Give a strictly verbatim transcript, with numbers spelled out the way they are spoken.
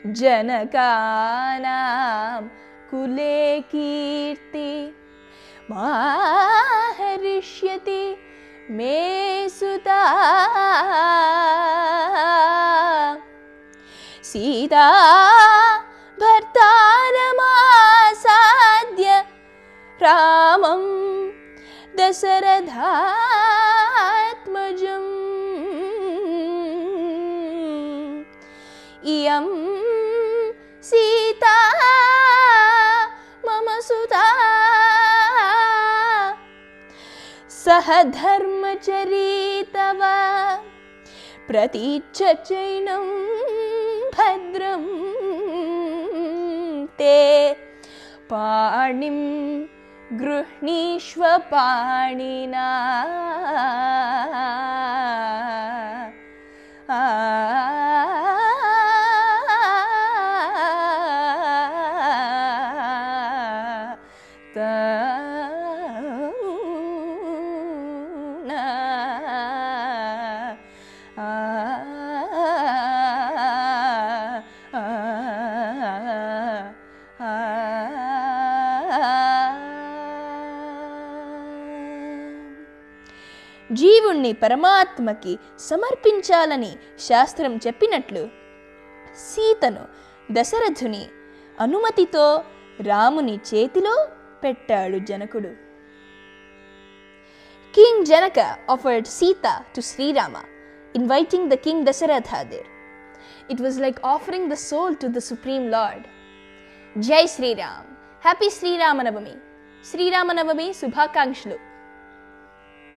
जनकानां कुले कीर्ति माहरिष्यति मे सुता सीता भर्तारमासाद्य रामं दशरथात्मजम् इयं सीता मम सुता सह धर्मचरितव प्रतीच्यचैनं भद्रं ते पाणिं गृह्णीष्व पाणिना జీవుణ్ణి పరమాత్మకి సమర్పించాలని శాస్త్రం చెప్పినట్లు సీతను దశరథుని అనుమతితో రాముని చేతిలో పెట్టాడు జనకుడు. King Janaka offered Sita to Sri Rama, inviting the King Dasharatha there. It was like offering the soul to the Supreme Lord. Jai Sri Ram. Happy Sri Ramanavami. Sri Ramanavami Subhakankshalu.